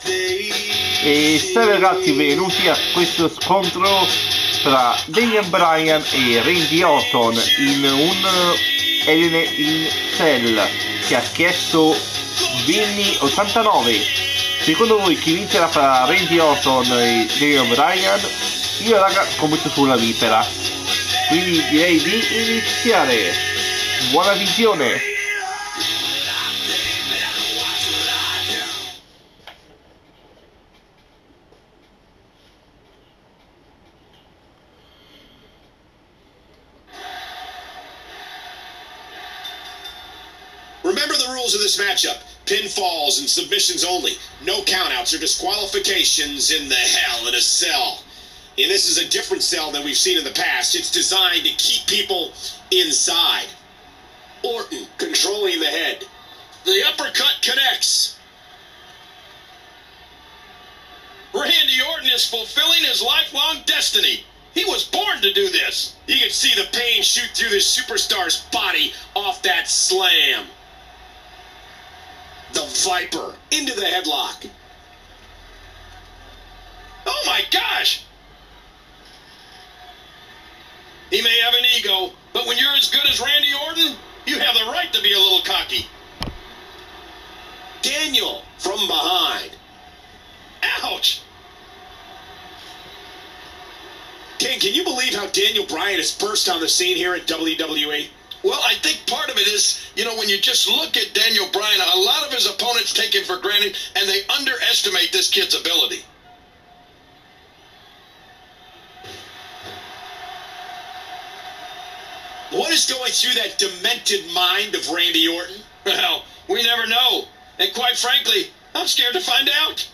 E salve ragazzi, benvenuti a questo scontro tra Daniel Bryan e Randy Orton in un Hell in Cell che ha chiesto Vinny 89. Secondo voi chi vincerà fra Randy Orton e Daniel Bryan? Io raga scommetto sulla vipera, quindi direi di iniziare. Buona visione. Remember the rules of this matchup. Pinfalls and submissions only. No countouts or disqualifications in the Hell in a Cell. And this is a different cell than we've seen in the past. It's designed to keep people inside. Orton controlling the head. The uppercut connects. Randy Orton is fulfilling his lifelong destiny. He was born to do this. You can see the pain shoot through this superstar's body off that slam. The Viper into the headlock. Oh my gosh! He may have an ego, but when you're as good as Randy Orton, you have the right to be a little cocky. Daniel from behind. Ouch! King, can you believe how Daniel Bryan has burst on the scene here at WWE? Well, I think part of it is, when you just look at Daniel Bryan, a lot of his opponents take him for granted, and they underestimate this kid's ability. What is going through that demented mind of Randy Orton? Well, we never know. And quite frankly, I'm scared to find out.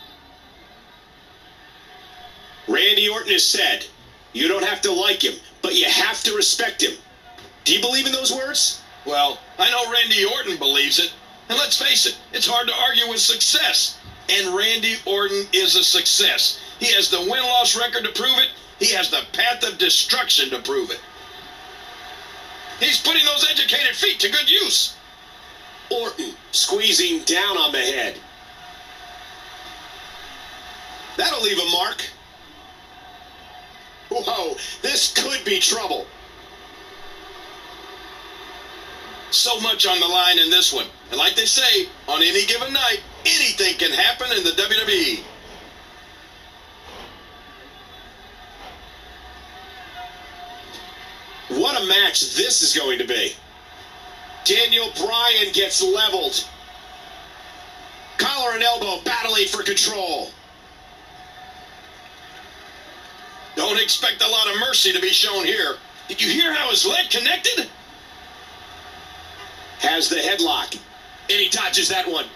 Randy Orton has said, you don't have to like him, but you have to respect him. Do you believe in those words? Well, I know Randy Orton believes it. And let's face it, it's hard to argue with success. And Randy Orton is a success. He has the win-loss record to prove it. He has the path of destruction to prove it. He's putting those educated feet to good use. Orton squeezing down on the head. That'll leave a mark. Whoa, this could be trouble. So much on the line in this one. And like they say, on any given night, anything can happen in the WWE. What a match this is going to be. Daniel Bryan gets leveled. Collar and elbow battling for control. Don't expect a lot of mercy to be shown here. Did you hear how his leg connected? Has the headlock, and he dodges that one.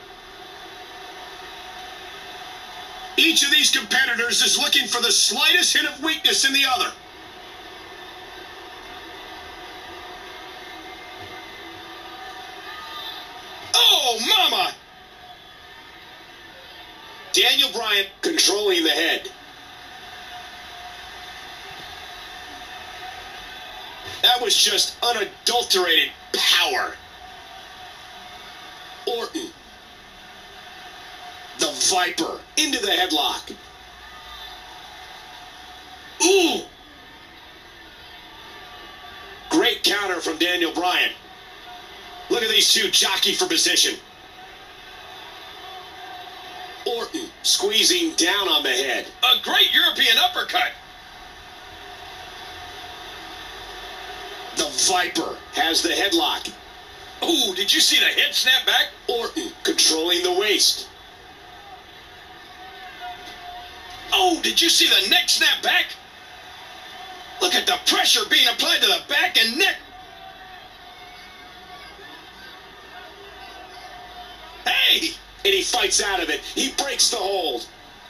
Each of these competitors is looking for the slightest hint of weakness in the other. Oh, mama! Daniel Bryan controlling the head. That was just unadulterated power. Orton. The Viper into the headlock. Ooh! Great counter from Daniel Bryan. Look at these two jockey for position. Orton squeezing down on the head. A great European uppercut. The Viper has the headlock. Ooh, did you see the head snap back? Orton controlling the waist. Oh, did you see the neck snap back? Look at the pressure being applied to the back and neck. Hey! And he fights out of it. He breaks the hold.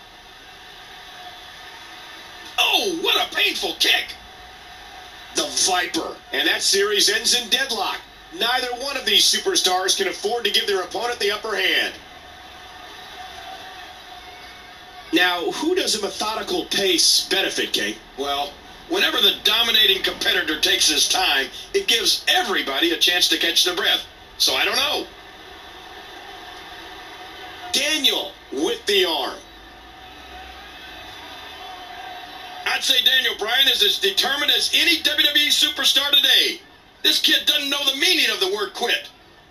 Oh, what a painful kick. The Viper. And that series ends in deadlock. Neither one of these superstars can afford to give their opponent the upper hand. Now, who does a methodical pace benefit, King? Well, whenever the dominating competitor takes his time, it gives everybody a chance to catch their breath. So I don't know. Daniel with the arm. I'd say Daniel Bryan is as determined as any WWE superstar today. This kid doesn't know the meaning of the word quit.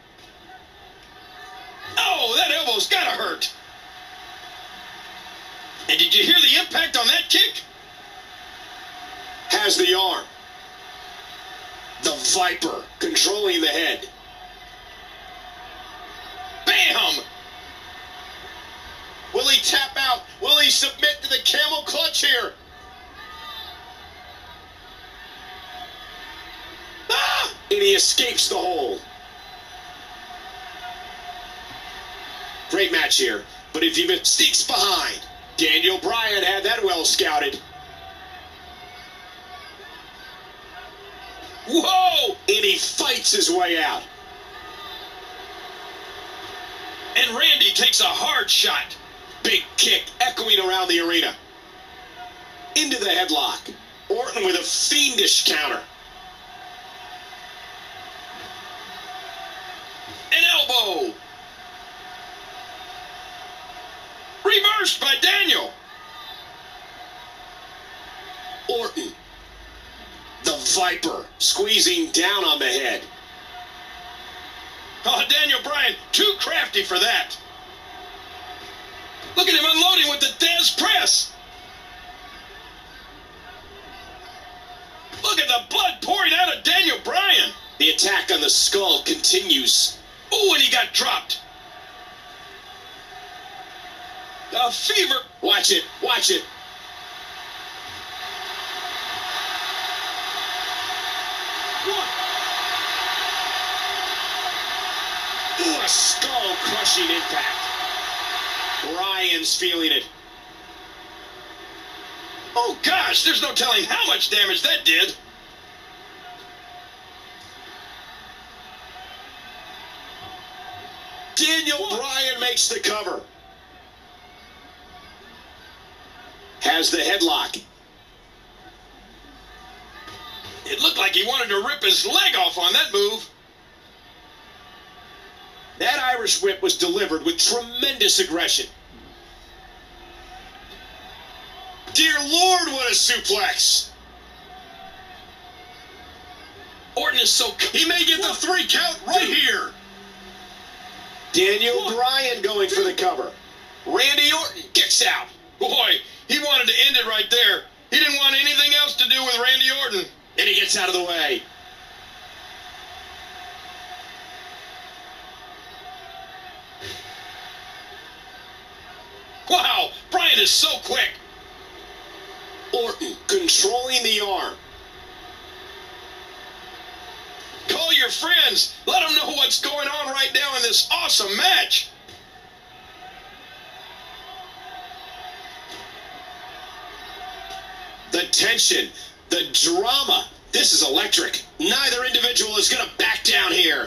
Oh, that elbow's gotta hurt. And did you hear the impact on that kick? Has the arm. The Viper controlling the head. Bam! Will he tap out? Will he submit to the camel clutch here? Ah! And he escapes the hold. Great match here, but if he sneaks behind, Daniel Bryan had that well scouted. Whoa! And he fights his way out. And Randy takes a hard shot. Big kick echoing around the arena. Into the headlock. Orton with a fiendish counter. An elbow. Reversed by Daniel. Orton. The Viper squeezing down on the head. Oh, Daniel Bryan, too crafty for that. Look at him unloading with the Dez press. Look at the blood pouring out of Daniel Bryan. The attack on the skull continues. Oh, and he got dropped. The fever. Watch it, watch it. Ooh, a skull-crushing impact. Bryan's feeling it. Oh, gosh, there's no telling how much damage that did. Daniel Bryan makes the cover. Has the headlock. It looked like he wanted to rip his leg off on that move. That Irish whip was delivered with tremendous aggression. Dear Lord, what a suplex. Orton is so... He may get the 3 count right here. Daniel Bryan going for the cover. Randy Orton kicks out. Boy, he wanted to end it right there. He didn't want anything else to do with Randy Orton. And he gets out of the way. Wow, Bryan is so quick. Orton controlling the arm. Call your friends. Let them know what's going on right now in this awesome match. The tension, the drama. This is electric. Neither individual is going to back down here.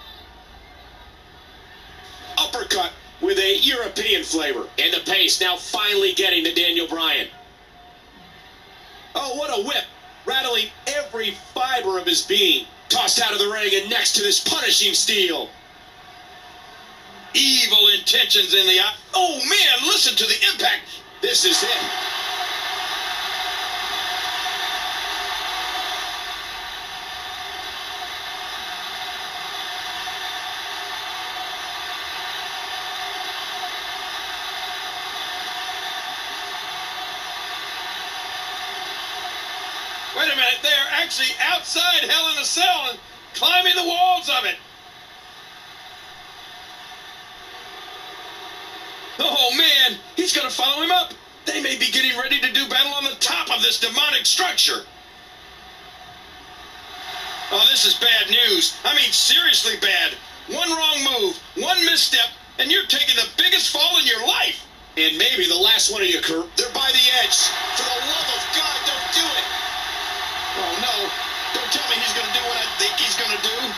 Uppercut with a European flavor. And the pace now finally getting to Daniel Bryan. Oh, what a whip. Rattling every fiber of his being. Tossed out of the ring and next to this punishing steel. Evil intentions in the eye. Oh, man, listen to the impact. This is it. Wait a minute, they're actually outside Hell in a Cell and climbing the walls of it. Oh, man, he's going to follow him up. They may be getting ready to do battle on the top of this demonic structure. Oh, this is bad news. I mean, seriously bad. One wrong move, one misstep, and you're taking the biggest fall in your life. And maybe the last one of your career. They're by the edge. For the love of God, don't do it. Oh, no. Don't tell me he's going to do what I think he's going to do.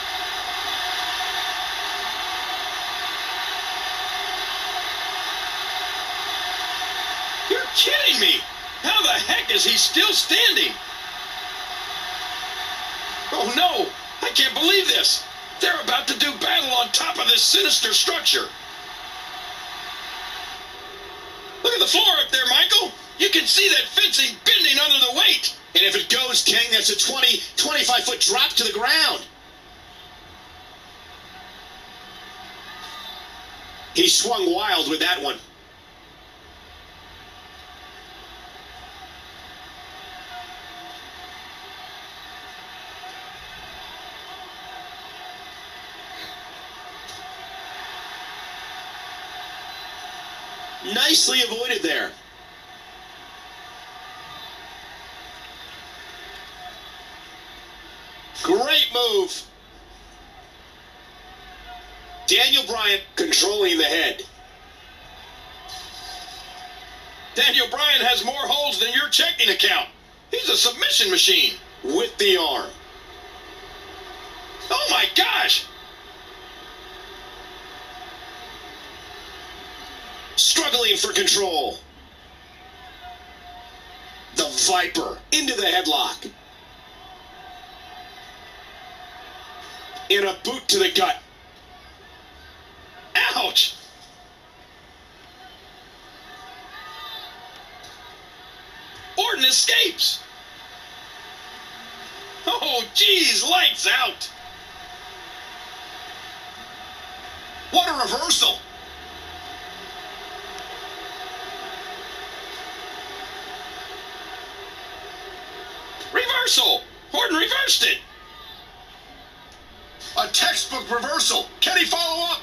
You're kidding me. How the heck is he still standing? Oh, no. I can't believe this. They're about to do battle on top of this sinister structure. Look at the floor up there, Michael. You can see that fencing bending under the weight. And if it goes, King, that's a 25-foot drop to the ground. He swung wild with that one. Nicely avoided there. Great move. Daniel Bryan controlling the head. Daniel Bryan has more holds than your checking account. He's a submission machine. With the arm. Oh my gosh! Struggling for control. The Viper into the headlock. And a boot to the gut. Ouch! Orton escapes. Oh, geez, lights out. What a reversal. Reversal. Orton reversed it. A textbook reversal. Can he follow up?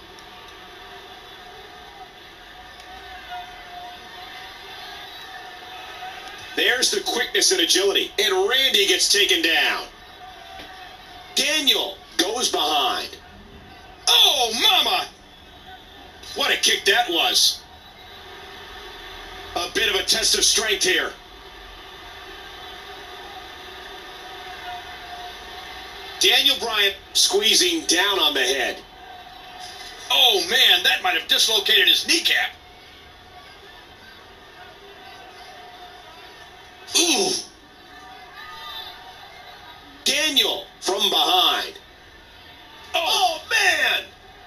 There's the quickness and agility. And Randy gets taken down. Daniel goes behind. Oh, mama! What a kick that was. A bit of a test of strength here. Daniel Bryan squeezing down on the head. Oh, man, that might have dislocated his kneecap. Ooh. Daniel from behind. Oh, man!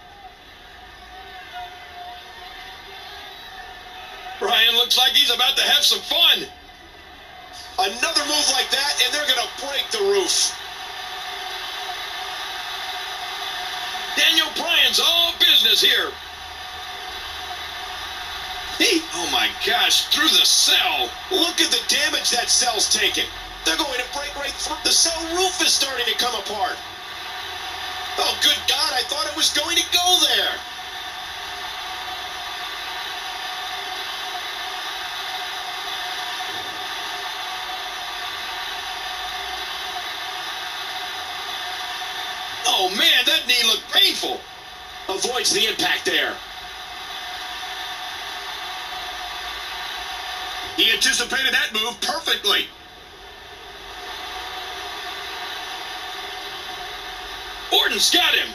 Bryan looks like he's about to have some fun. Another move like that, and they're going to break the roof. Daniel Bryan's all business here. Oh my gosh, through the cell. Look at the damage that cell's taken. They're going to break right through. The cell roof is starting to come apart. Oh, good God, I thought it was going to go there. Oh man, that knee looked painful. Avoids the impact there. He anticipated that move perfectly. Orton's got him.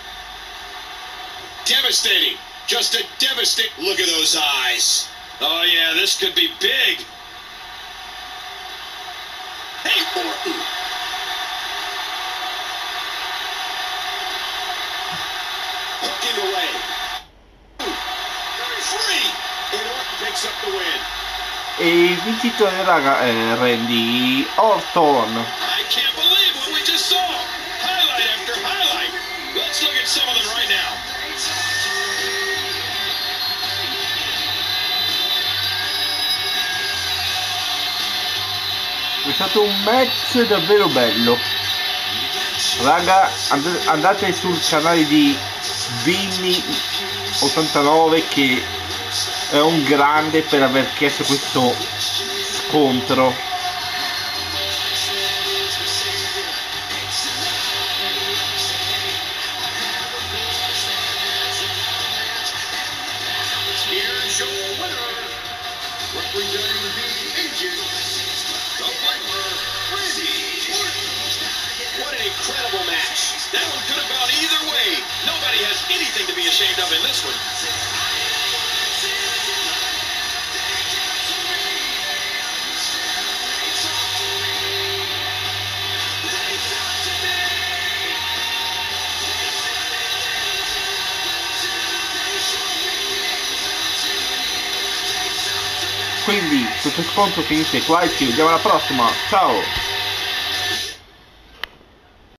Devastating. Just a devastating. Look at those eyes. Oh yeah, this could be big. Hey, Orton. Hooking away. Free. And Orton picks up the win. E il vincitore, raga, è Randy Orton. I can't believe what we just saw. Highlight after highlight. Let's look at some of them right now. È stato un match davvero bello. Raga, andate sul canale di Vinny89 che è un grande per aver chiesto questo scontro. Here's your winner, representing the Agent, the Viper, Randy Orton. What an incredible match. That one could have gone either way. Nobody has anything to be ashamed of in this one. Quindi questo scontro finisce qua e ci vediamo alla prossima, ciao!